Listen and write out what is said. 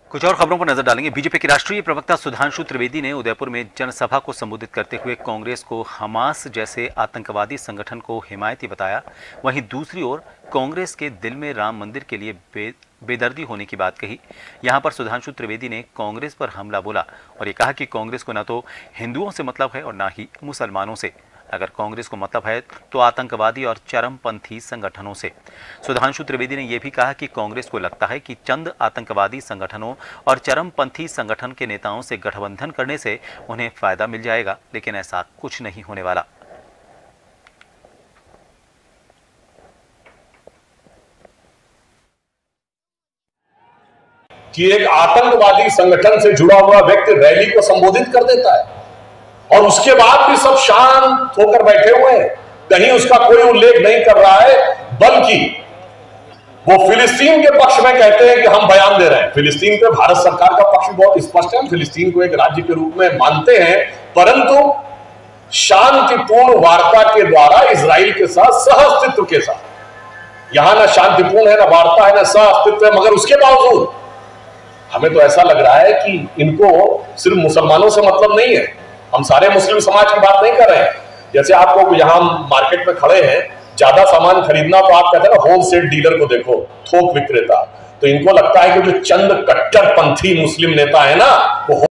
कुछ और खबरों पर नजर डालेंगे। बीजेपी के राष्ट्रीय प्रवक्ता सुधांशु त्रिवेदी ने उदयपुर में जनसभा को संबोधित करते हुए कांग्रेस को हमास जैसे आतंकवादी संगठन को हिमायती बताया। वहीं दूसरी ओर कांग्रेस के दिल में राम मंदिर के लिए बेदर्दी होने की बात कही। यहां पर सुधांशु त्रिवेदी ने कांग्रेस पर हमला बोला और ये कहा कि कांग्रेस को न तो हिंदुओं से मतलब है और न ही मुसलमानों से। अगर कांग्रेस को मतलब है तो आतंकवादी और चरमपंथी संगठनों से। सुधांशु त्रिवेदी ने यह भी कहा कि कांग्रेस को लगता है कि चंद आतंकवादी संगठनों और चरमपंथी संगठन के नेताओं से गठबंधन करने से उन्हें फायदा मिल जाएगा, लेकिन ऐसा कुछ नहीं होने वाला। कि एक आतंकवादी संगठन से जुड़ा हुआ व्यक्ति रैली को संबोधित कर देता है और उसके बाद भी सब शांत होकर बैठे हुए हैं, कहीं उसका कोई उल्लेख नहीं कर रहा है, बल्कि वो फिलिस्तीन के पक्ष में कहते हैं कि हम बयान दे रहे हैं। फिलिस्तीन पे भारत सरकार का पक्ष बहुत स्पष्ट है, फिलिस्तीन को एक राज्य के रूप में मानते हैं, परंतु शांतिपूर्ण वार्ता के द्वारा इजराइल के साथ सहअस्तित्व के साथ, यहां ना शांतिपूर्ण है, ना वार्ता है, ना सहअस्तित्व है, मगर उसके बावजूद हमें तो ऐसा लग रहा है कि इनको सिर्फ मुसलमानों से मतलब नहीं है। हम सारे मुस्लिम समाज की बात नहीं कर रहे हैं। जैसे आपको यहां मार्केट में खड़े हैं, ज्यादा सामान खरीदना तो आप कहते हैं ना होलसेल डीलर को देखो, थोक विक्रेता, तो इनको लगता है कि जो चंद कट्टरपंथी मुस्लिम नेता है ना, वो